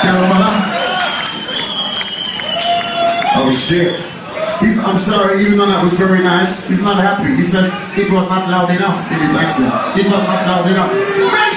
Oh shit. I'm sorry, even though that was very nice, he's not happy. He says it was not loud enough in his accent. It was not loud enough.